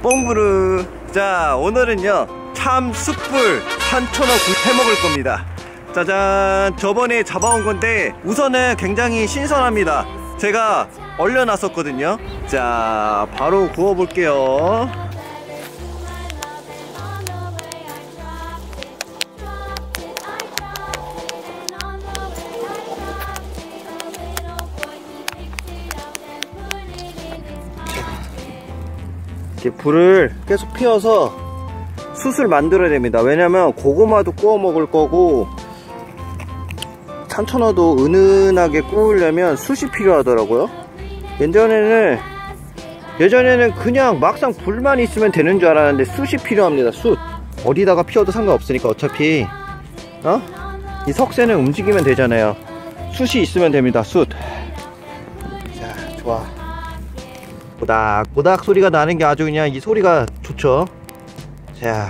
뽕구르. 자, 오늘은요 참 숯불 산천어 구 해먹을 겁니다. 짜잔. 저번에 잡아온 건데 우선은 굉장히 신선합니다. 제가 얼려놨었거든요. 자, 바로 구워볼게요. 이렇게 불을 계속 피워서 숯을 만들어야 됩니다. 왜냐면 고구마도 구워 먹을 거고 산천어도 은은하게 구우려면 숯이 필요하더라고요. 예전에는 그냥 막상 불만 있으면 되는 줄 알았는데 숯이 필요합니다. 숯. 어디다가 피워도 상관없으니까 어차피 이 석쇠는 움직이면 되잖아요. 숯이 있으면 됩니다. 숯. 자, 좋아. 보닥보닥 소리가 나는 게 아주 그냥 이 소리가 좋죠. 자,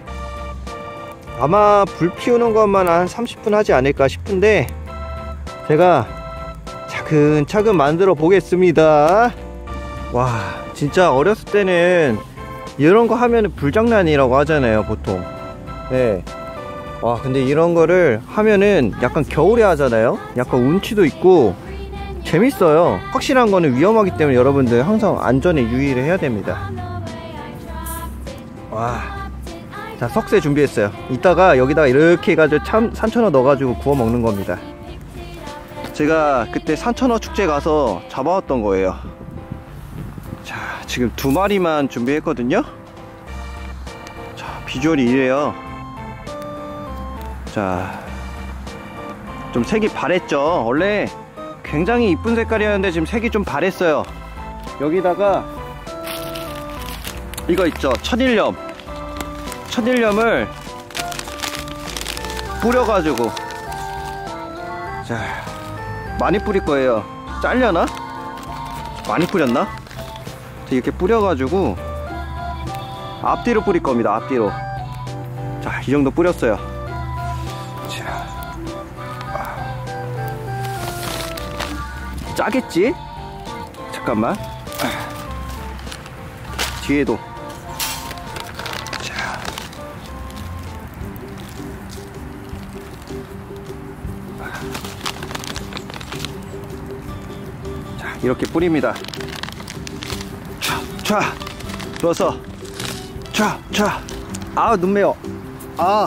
아마 불 피우는 것만 한 30분 하지 않을까 싶은데 제가 차근차근 만들어 보겠습니다. 와, 진짜 어렸을 때는 이런 거 하면은 불장난이라고 하잖아요, 보통. 네. 와, 근데 이런 거를 하면은 약간 겨울에 하잖아요. 약간 운치도 있고 재밌어요. 확실한 거는 위험하기 때문에 여러분들 항상 안전에 유의를 해야 됩니다. 와, 자, 석쇠 준비했어요. 이따가 여기다가 이렇게 해가지고 산천어 넣어가지고 구워 먹는 겁니다. 제가 그때 산천어 축제 가서 잡아왔던 거예요. 자, 지금 2마리만 준비했거든요. 자, 비주얼이 이래요. 자, 좀 색이 바랬죠. 원래 굉장히 이쁜 색깔이었는데 지금 색이 좀 바랬어요. 여기다가 이거 있죠, 천일염을 뿌려가지고, 자, 많이 뿌릴 거예요. 잘려나? 많이 뿌렸나? 이렇게 뿌려가지고 앞뒤로 뿌릴 겁니다. 앞뒤로. 자, 이 정도 뿌렸어요. 자, 짜겠지? 잠깐만. 뒤에도. 자, 이렇게 뿌립니다. 촤 넣어서 촤. 아, 눈 매워. 아,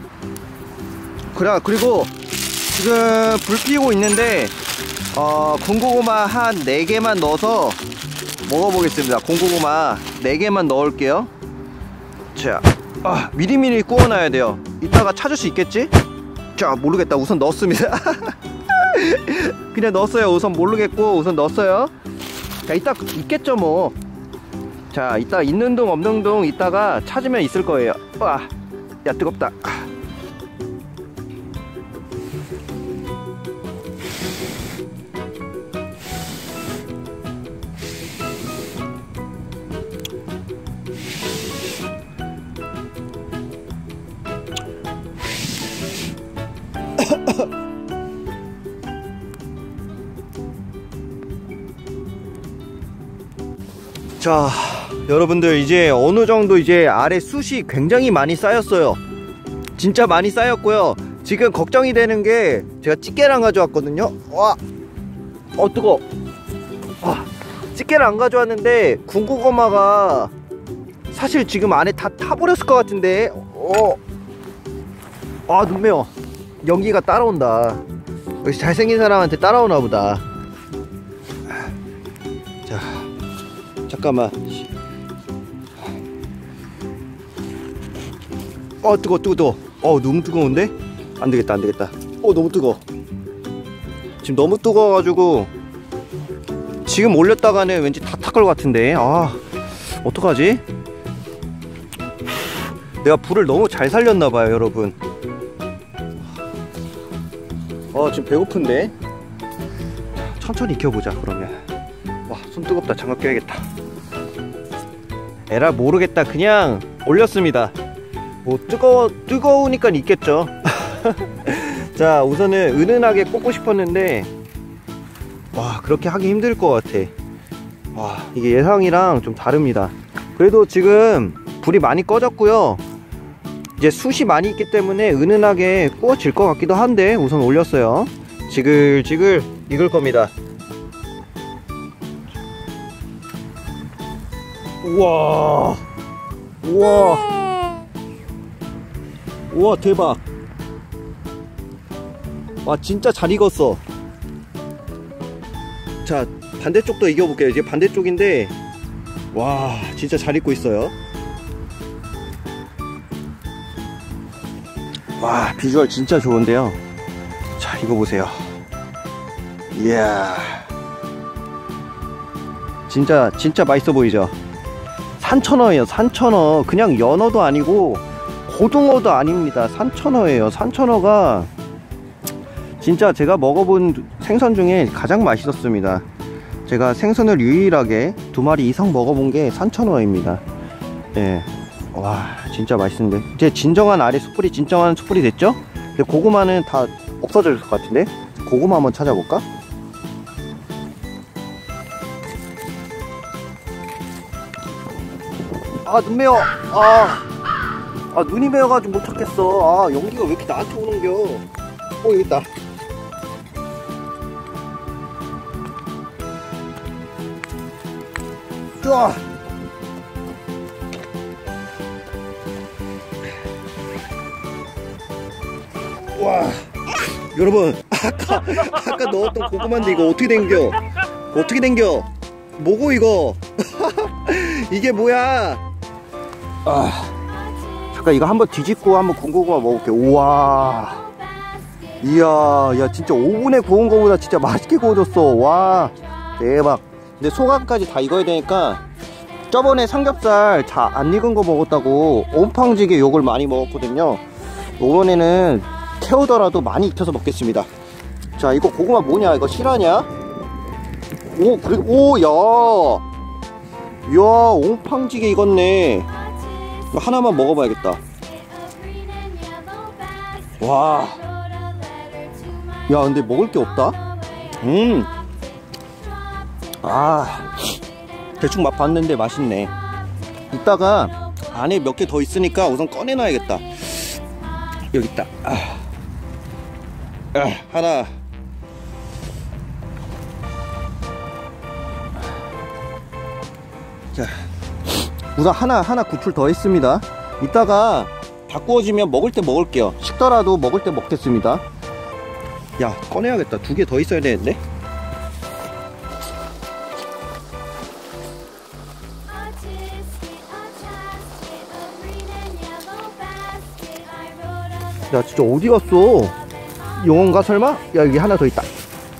그리고 지금 불 피우고 있는데 군고구마 한 4개만 넣어서 먹어보겠습니다. 군고구마 4개만 넣을게요. 자, 미리미리 구워놔야 돼요. 이따가 찾을 수 있겠지? 자, 모르겠다. 우선 넣었습니다. 그냥 넣었어요. 우선 모르겠고 우선 넣었어요. 자, 이따 있겠죠 뭐. 자, 이따 있는 둥 없는 둥 이따가 찾으면 있을 거예요. 와, 야, 뜨겁다. 자, 여러분들 이제 어느정도 이제 아래 숯이 굉장히 많이 쌓였어요. 진짜 많이 쌓였고요. 지금 걱정이 되는 게 제가 집게를 안 가져왔거든요. 와, 뜨거워. 집게를 안 가져왔는데 군고구마가 사실 지금 안에 다 타버렸을 것 같은데. 눈 매워. 연기가 따라온다. 역시 잘생긴 사람한테 따라오나 보다. 자, 잠깐만. 뜨거워. 너무 뜨거운데? 안되겠다. 너무 뜨거워. 지금 너무 뜨거워가지고 지금 올렸다가는 왠지 다 탁 걸 같은데. 어떡하지? 내가 불을 너무 잘 살렸나봐요, 여러분. 지금 배고픈데. 천천히 익혀보자, 그러면. 와, 손 뜨겁다. 장갑 껴야겠다. 에라 모르겠다. 그냥 올렸습니다. 뭐 뜨거우니까 있겠죠. 자, 우선은 은은하게 꽂고 싶었는데 와, 그렇게 하기 힘들 것 같아. 와, 이게 예상이랑 좀 다릅니다. 그래도 지금 불이 많이 꺼졌고요. 이제 숯이 많이 있기 때문에 은은하게 구워질 것 같기도 한데 우선 올렸어요. 지글지글 익을 겁니다. 우와, 우와, 우와, 대박. 와, 진짜 잘 익었어. 자, 반대쪽도 익어볼게요. 이제 반대쪽인데 와, 진짜 잘 익고 있어요. 와, 비주얼 진짜 좋은데요. 자, 이거 보세요. 이야, 진짜 맛있어 보이죠? 산천어예요. 산천어. 그냥 연어도 아니고 고등어도 아닙니다. 산천어예요. 산천어가 진짜 제가 먹어본 생선 중에 가장 맛있었습니다. 제가 생선을 유일하게 2마리 이상 먹어본 게 산천어입니다. 예. 와, 진짜 맛있는데. 이제 진정한 아래 숯불이 진정한 숯불이 됐죠? 근데 고구마는 다 없어질 것 같은데? 고구마 한번 찾아볼까? 아, 눈 매워. 눈이 매워가지고 못 찾겠어. 아, 연기가 왜 이렇게 나한테 오는겨? 여기 있다. 좋아. 와, 여러분, 아까 넣었던 고구마인데 이거 어떻게 된겨? 어떻게 된겨? 뭐고 이거? 이게 뭐야? 잠깐 이거 한번 뒤집고 한번 군고구마 먹을게. 우와, 이야, 야, 진짜 오븐에 구운 거보다 진짜 맛있게 구워졌어. 와, 대박. 근데 소감까지 다 익어야 되니까, 저번에 삼겹살 잘 안 익은 거 먹었다고 온팡지게 욕을 많이 먹었거든요. 이번에는 태우더라도 많이 익혀서 먹겠습니다. 자, 이거 고구마 뭐냐? 이거 실화냐? 오, 그래, 오, 야, 이야, 옹팡지게 익었네. 이거 하나만 먹어봐야겠다. 와, 야, 근데 먹을 게 없다. 대충 맛 봤는데 맛있네. 이따가 안에 몇 개 더 있으니까 우선 꺼내놔야겠다. 여기 있다. 하나. 자, 우선 하나 구출 더 했습니다. 이따가 다 구워지면 먹을 때 먹을게요. 식더라도 먹을 때 먹겠습니다. 야, 꺼내야겠다. 2개 더 있어야 되는데. 야, 진짜 어디 갔어? 용원가 설마? 야, 여기 하나 더 있다.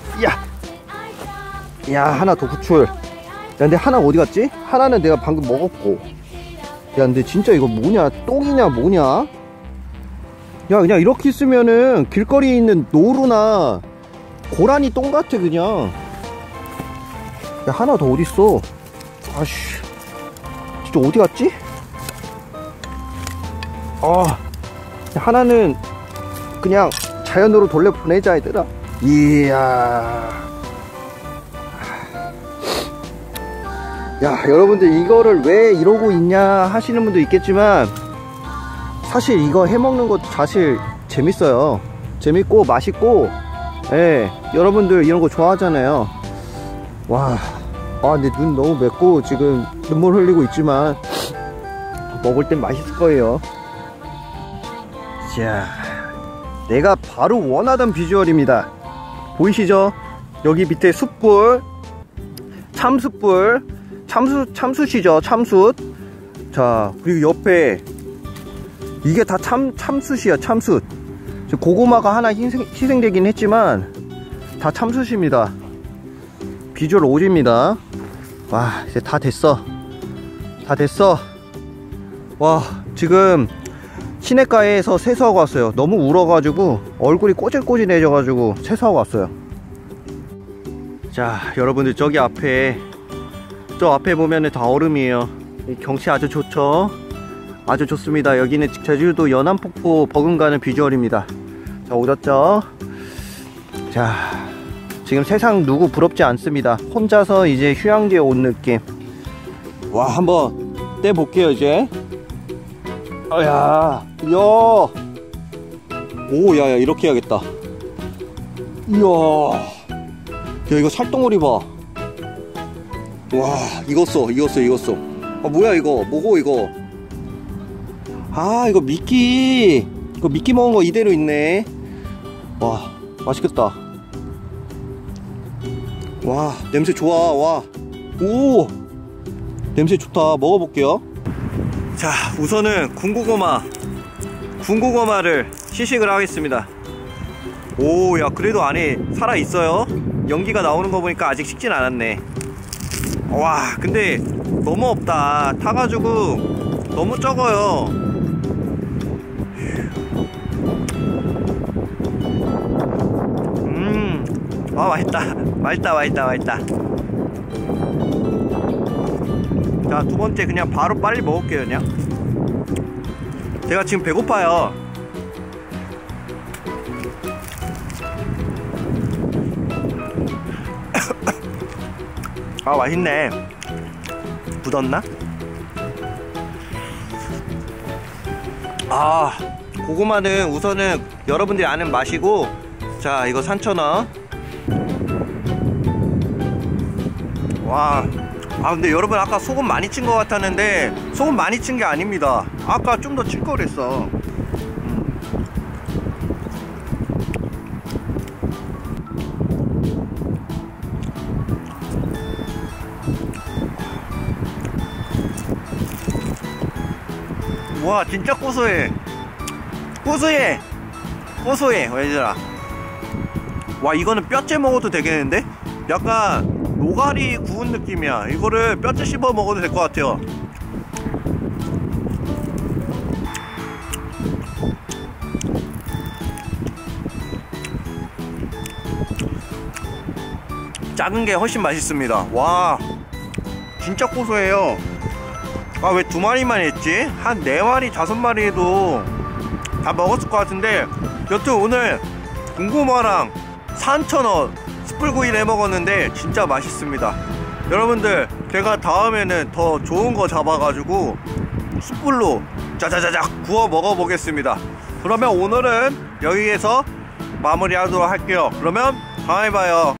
야, 하나 더 구출. 야, 근데 하나 어디 갔지? 하나는 내가 방금 먹었고. 야, 근데 진짜 이거 뭐냐? 똥이냐 뭐냐? 야, 그냥 이렇게 있으면은 길거리에 있는 노루나 고라니 똥 같아 그냥. 야, 하나 더 어딨어? 아씨, 진짜 어디 갔지? 하나는 그냥 자연으로 돌려보내자 얘들아. 이야, 야, 여러분들 이거를 왜 이러고 있냐 하시는 분도 있겠지만 사실 이거 해먹는 것도 사실 재밌어요. 재밌고 맛있고, 예, 여러분들 이런 거 좋아하잖아요. 와, 근데 눈 너무 맵고 지금 눈물 흘리고 있지만 먹을 땐 맛있을 거예요. 자, 내가 바로 원하던 비주얼입니다. 보이시죠? 여기 밑에 숯불, 참숯불, 참숯이죠, 참숯. 자, 그리고 옆에 이게 다 참숯이야, 참숯. 고구마가 하나 희생되긴 했지만 다 참숯입니다. 비주얼 오지입니다. 와, 이제 다 됐어. 다 됐어. 와, 지금 시내가에서 세수하고 왔어요. 너무 울어가지고 얼굴이 꼬질꼬질해져가지고 세수하고 왔어요. 자, 여러분들 저기 앞에, 저 앞에 보면은 다 얼음이에요. 경치 아주 좋죠? 아주 좋습니다. 여기는 제주도 연안폭포 버금가는 비주얼입니다. 자, 오셨죠? 자, 지금 세상 누구 부럽지 않습니다. 혼자서 이제 휴양지에 온 느낌. 와, 한번 떼볼게요 이제. 야, 이야. 오, 야야, 이렇게 해야겠다. 이야. 야, 이거 살덩어리 봐. 와, 익었어. 아, 뭐야 이거? 뭐고 이거? 아, 이거 미끼. 이거 미끼 먹은 거 이대로 있네. 와, 맛있겠다. 와, 냄새 좋아. 와, 오, 냄새 좋다. 먹어볼게요. 자, 우선은 군고구마를 시식을 하겠습니다. 오, 야, 그래도 안에 살아있어요. 연기가 나오는 거 보니까 아직 식진 않았네. 와, 근데 너무 없다. 타가지고 너무 적어요. 아, 맛있다. 자, 두 번째 그냥 바로 빨리 먹을게요. 그냥 제가 지금 배고파요. 아, 맛있네. 굳었나? 아, 고구마는 우선은 여러분들이 아는 맛이고. 자, 이거 3,000원. 와, 아, 근데 여러분 아까 소금 많이 친 것 같았는데 소금 많이 친 게 아닙니다. 아까 좀 더 칠 걸 그랬어. 와, 진짜 고소해. 얘들아. 와, 이거는 뼈째 먹어도 되겠는데? 약간 노가리 구운 느낌이야. 이거를 뼈째 씹어 먹어도 될 것 같아요. 작은 게 훨씬 맛있습니다. 와, 진짜 고소해요. 아, 왜 2마리만 했지? 한 4마리 5마리 해도 다 먹었을 것 같은데, 여튼 오늘 군고구마랑 3,000원 숯불구이를 해 먹었는데 진짜 맛있습니다. 여러분들, 제가 다음에는 더 좋은 거 잡아가지고 숯불로 짜자자작 구워 먹어보겠습니다. 그러면 오늘은 여기에서 마무리하도록 할게요. 그러면 다음에 봐요.